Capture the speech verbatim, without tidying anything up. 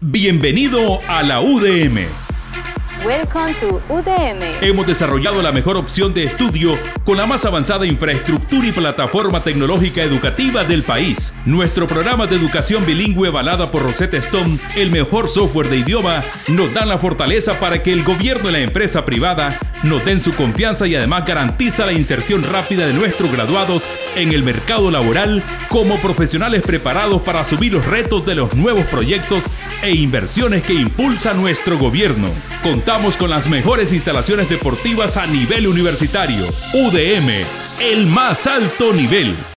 Bienvenido a la U D M. Welcome to U D M. Hemos desarrollado la mejor opción de estudio con la más avanzada infraestructura y plataforma tecnológica educativa del país. Nuestro programa de educación bilingüe avalada por Rosetta Stone, el mejor software de idioma, nos dan la fortaleza para que el gobierno y la empresa privada nos den su confianza y además garantiza la inserción rápida de nuestros graduados en el mercado laboral como profesionales preparados para asumir los retos de los nuevos proyectos e inversiones que impulsa nuestro gobierno. Contamos con las mejores instalaciones deportivas a nivel universitario. U D M, el más alto nivel.